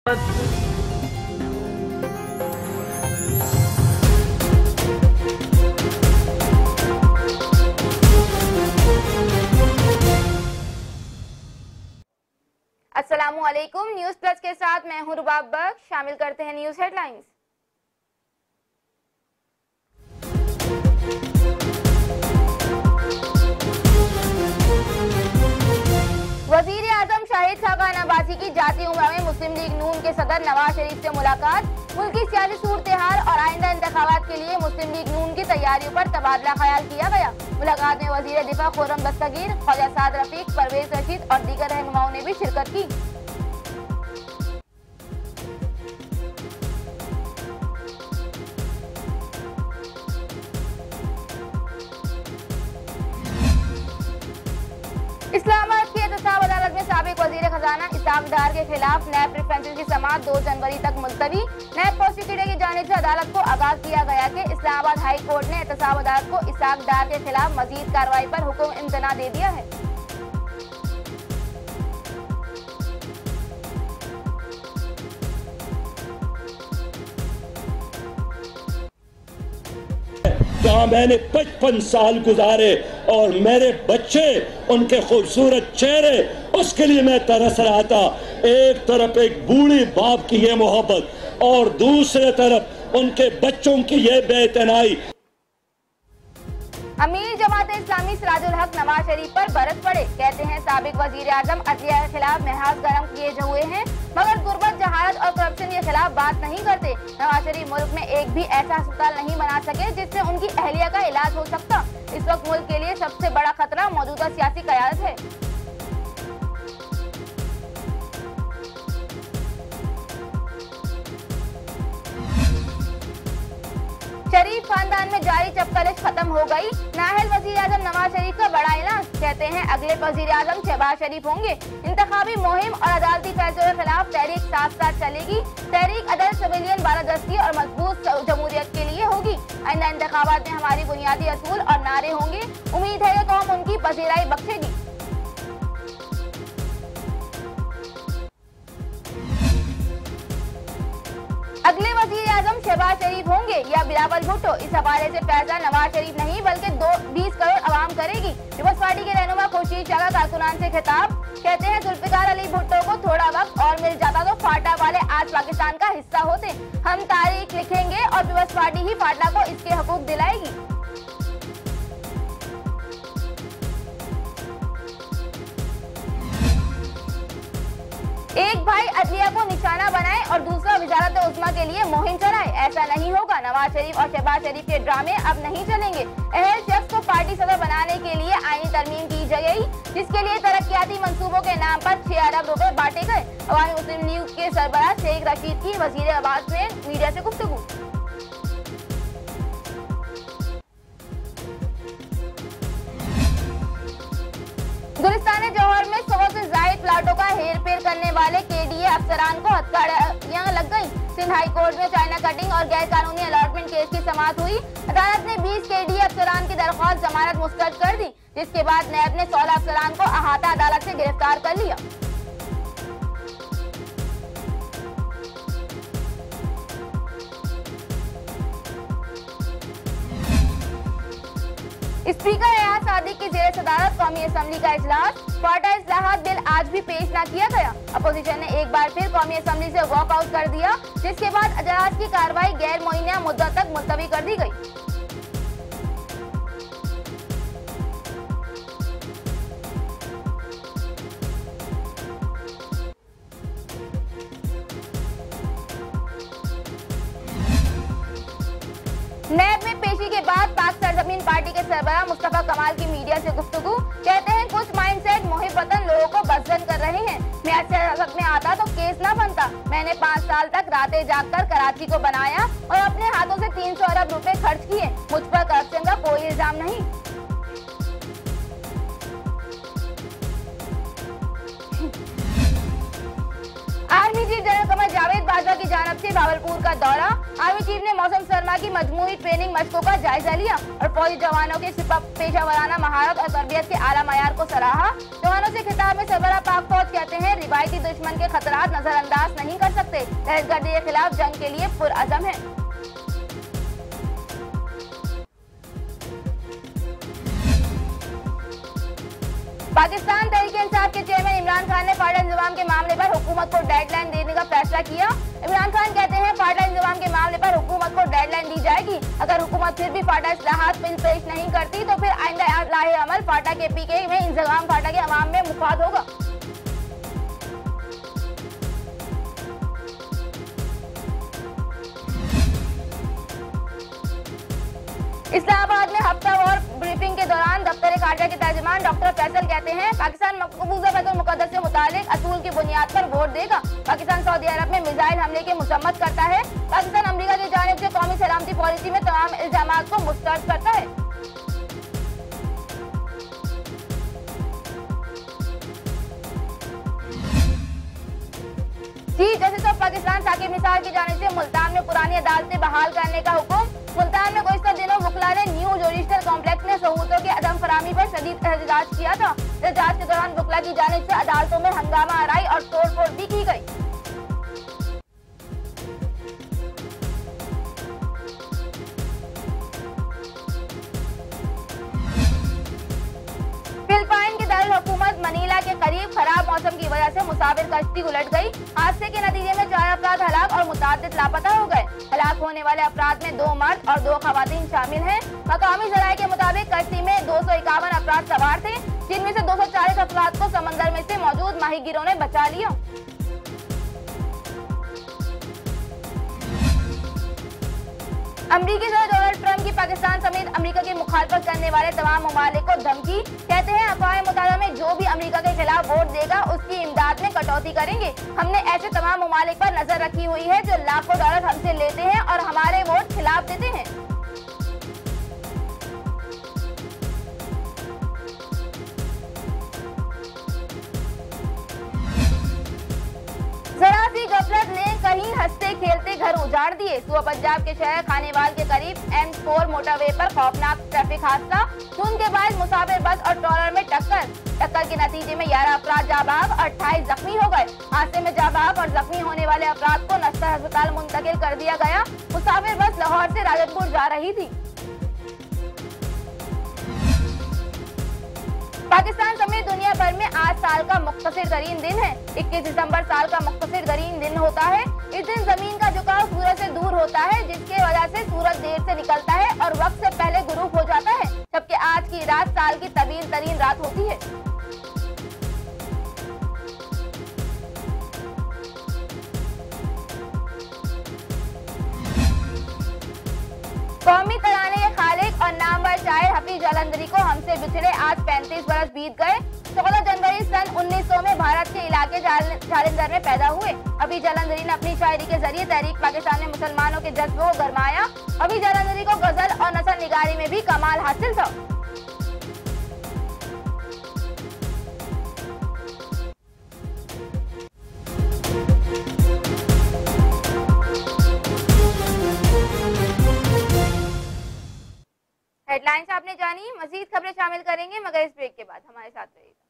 अस्सलामुअलैकुम। News plus के साथ मैं हूं रुबाब बख्श। शामिल करते हैं न्यूज हेडलाइंस। वजीर आजम शाहिद खाकान अब्बासी की जाती उम्रा में मुस्लिम लीग नून के सदर नवाज शरीफ से मुलाकात। मुल्की सियासी सूरत-ए-हाल और आइंदा इंतखाबात के लिए मुस्लिम लीग नून की तैयारियों पर तबादला ख्याल किया गया। मुलाकात में वजीर दिफा खुर्रम दस्तगीर, ख्वाजा साद रफीक, परवेज रशीद और दीगर रहनुमाओं ने भी शिरकत की। इस्लामाबाद की एहतसाब अदालत में साबिक वजीर खजाना इसाक डार के खिलाफ नैब प्रेफरेंसेस की समाअत 2 जनवरी तक मुलतवी। नैब प्रोसिक्यूटर की जानिब से अदालत को आगाह किया गया कि इस्लामाबाद हाई कोर्ट ने एहतसाब अदालत को इसाक डार के खिलाफ मजीद कार्रवाई पर हुक्म इम्तना दे दिया है। जहाँ मैंने 55 साल गुजारे और मेरे बच्चे उनके खूबसूरत चेहरे, उसके लिए मैं तरस रहा था। एक तरफ एक बूढ़ी बाप की ये मोहब्बत और दूसरे तरफ उनके बच्चों की ये बेइतनाई। अमीर जमात इस्लामी सिराजुल हक नवाज शरीफ पर बरस पड़े। कहते हैं साबिक वजीर आजम अदलिया के खिलाफ महज गर्म किए हुए हैं, मगर गुर्बत, जहालत और करप्शन के खिलाफ बात नहीं करते। नवाज शरीफ मुल्क में एक भी ऐसा अस्पताल नहीं बना सके जिससे उनकी अहलिया का इलाज हो सकता। इस वक्त मुल्क के लिए सबसे बड़ा खतरा मौजूदा सियासी क़यादत है। शरीफ खानदान में जारी चपकलिश खत्म हो गई। नाहल वजीर आजम नवाज शरीफ का बड़ा ऐलान। कहते हैं अगले वजीर आजम शहबाज शरीफ होंगे। इंतखाबी मुहिम और अदालती फैसलों के खिलाफ तहरीक साथ साथ चलेगी। तहरीक अदल, सिविलियन, बालादस्ती और मजबूत जमहूरियत के लिए होगी। आइंदा इंतखाबात में हमारी बुनियादी असूल और नारे होंगे। उम्मीद है कि कौम उनकी पजीराई बख्शेगी। अगले वजीर आजम शहबाज शरीफ होंगे या बिलावल भुट्टो, इस हवाले से फैसला नवाज शरीफ नहीं बल्कि 20 करोड़ आवाम करेगी। पीपल्स पार्टी के रहनुमा खुर्शीद शाह का कारकुनान से खिताब। कहते हैं जुल्फिकार अली भुट्टो को थोड़ा वक्त और मिल जाता तो फाटा वाले आज पाकिस्तान का हिस्सा होते। हम तारीख लिखेंगे और पीपल्स पार्टी ही फाटा को इसके हकूक दिलाएगी। एक भाई अदलिया को निशाना बनाए और दूसरा वजारत उस्मा के लिए मुहिम चलाए, ऐसा नहीं होगा। नवाज शरीफ और शहबाज शरीफ के ड्रामे अब नहीं चलेंगे। अहल शख्स को पार्टी सदर बनाने के लिए आईनी तरमीम की गई, जिसके लिए तरक्याती मंसूबों के नाम पर 6 अरब रुपए बांटे गए। अवामी मुस्लिम लीग के सरबराह शेख रशीद की वजीर आवाज में मीडिया से गुफ्तगू। गुलिस्तान जौहर में 100 से ज्यादा प्लाटों का हेर फेर करने वाले केडीए अफसरान को हथकड़ियां लग गई। सिंध हाई कोर्ट में चाइना कटिंग और गैर कानूनी अलॉटमेंट केस की समाअत हुई। अदालत ने 20 केडीए अफसरान की दरख्वास्त जमानत मुस्तरद कर दी, जिसके बाद नैब ने 16 अफसरान को अहाता अदालत से गिरफ्तार कर लिया। स्पीकर एजाज सादिक की जेर सदारत कौमी असम्बली का इजलास। क्वार्टा इस्लाहात बिल आज भी पेश न किया गया। अपोजिशन ने एक बार फिर कौमी असम्बली से वॉकआउट कर दिया, जिसके बाद इजलास की कार्रवाई गैर मुअय्यना मुद्दत तक मुलतवी कर दी गई। नैब में पेशी के बाद पाक सरजमीन पार्टी के सरबराह मुस्तफा कमाल की मीडिया से गुफ्तगू। कहते हैं कुछ माइंडसेट मुहिब्बतन लोगों को बज़दन कर रहे हैं। मैं सियासत में आता तो केस ना बनता। मैंने 5 साल तक रातें जागकर कराची को बनाया और अपने हाथों से 300 अरब रुपए खर्च किए। मुझ पर करप्शन का कोई इल्जाम नहीं। Army chief general Qamar Javed Bajwa की जानिब से भावलपुर का दौरा। आर्मी चीफ ने मौसम शर्मा की मजमूई ट्रेनिंग मशकों का जायजा लिया और फौजी जवानों के पेशा वराना महारत और तरबियत के आला मयार को सराहा। जवानों से खिताब में सरबराह पाक फौज कहते हैं, रिवायती दुश्मन के खतरात नजरअंदाज नहीं कर सकते, दहशतगर्दी के खिलाफ जंग के लिए पुरअज़म है। पाकिस्तान तहरीक-ए-इंसाफ के चेयरमैन इमरान खान ने फाटा इंतजाम के मामले पर हुकूमत को डेडलाइन देने का फैसला किया। इमरान खान कहते हैं, फाटा इंतजाम के मामले पर हुकूमत को डेडलाइन दी जाएगी। अगर हुकूमत फिर भी फाटा इस्लाहात बिल पेश नहीं करती तो फिर आइंदा लाहे अमल फाटा के पीके में इंतजाम फाटा के अवाम में मुफाद होगा। इस्लामाबाद में हफ्तावार ब्रीफिंग के दौरान दफ्तर खारजा के तर्जुमान डॉक्टर फैसल कहते हैं, पाकिस्तान मकबूजा बैतुल मुक़द्दस से मुतालिक असूल की बुनियाद पर वोट देगा। पाकिस्तान सऊदी अरब में मिसाइल हमले की मजम्मत करता है। पाकिस्तान अमेरिका की जानिब से कौमी सलामती पॉलिसी में तमाम इल्जामात को मुस्तरद करता है। Chief justice of Pakistan Saqib Nisar की जानिब से मुल्तान में पुरानी अदालतें बहाल करने का हुक्म। मुल्तान में गुज़िश्ता दिनों वकला ने न्यू जुडिशल कॉम्प्लेक्स में सहूलतों के अदम फरामी पर शदीद एहतजाज किया था। एहतजाज के दौरान वकला की जानिब से अदालतों में हंगामा आराई और तोड़ फोड़ भी की गई। फिलिपाइन के दारुल हुकूमत मनीला के करीब खराब मौसम की वजह से मुसाफिर कश्ती उलट गई। हादसे के नतीजे में 4 अफराद हलाक और मुताद्दिद लापता हो गए। हलाक होने वाले अफराद में 2 मर्द और 2 खवातीन शामिल हैं। मकामी ज़राए के मुताबिक कश्ती में 251 अफराद सवार थे, जिनमें से 240 अफराद को समंदर में से मौजूद माहीगीरों ने बचा लिया। अमरीकी सदर डोनाल्ड ट्रंप की पाकिस्तान समेत अमेरिका की मुखालफत करने वाले तमाम ममालिक को धमकी। कहते हैं, अक़वाम मुत्तहिदा में जो भी अमेरिका के खिलाफ वोट देगा उसकी इमदाद में कटौती करेंगे। हमने ऐसे तमाम ममालिक पर नजर रखी हुई है जो लाखों डॉलर हमसे लेते हैं और हमारे वोट खिलाफ देते हैं। जरा सी गफलत ने कहीं हंसते खेलते घर उजाड़ दिए। सुबह पंजाब के शहर खानेवाल के करीब M4 मोटरवे पर खौफनाक ट्रैफिक हादसा। धुंध के बाद मुसाफिर बस और ट्रॉलर में टक्कर के नतीजे में 11 अफराद जाबाब और 28 जख्मी हो गए। हादसे में जाबाब और जख्मी होने वाले अफराद को नश्तर अस्पताल मुंतकिल कर दिया गया। मुसाफिर बस लाहौर से राजनपुर जा रही थी। पाकिस्तान समेत दुनिया भर में आज साल का मुख्तसर तरीन दिन है। 21 दिसंबर साल का मुख्तसर तरीन दिन होता है। इस दिन जमीन का झुकाव सूरज से दूर होता है, जिसके वजह से सूरज देर से निकलता है और वक्त से पहले गुरूब हो जाता है, जबकि आज की रात साल की तवील तरीन रात होती है। कौमी तराने के खालिक और नामवर शायर हफीज जालंधरी को हमसे बिछड़े आज 35 बरस बीत गए। 16 जनवरी सन 1900 में भारत के इलाके जालंधर में पैदा हुए। हफीज जालंधरी ने अपनी शायरी के जरिए तहरीक पाकिस्तान में मुसलमानों के जज्बे को गरमाया। हफीज जालंधरी को गजल और नसर निगारी में भी कमाल हासिल था। हेडलाइंस आपने जानी, मजीद खबरें शामिल करेंगे मगर इस ब्रेक के बाद। हमारे साथ रहिएगा।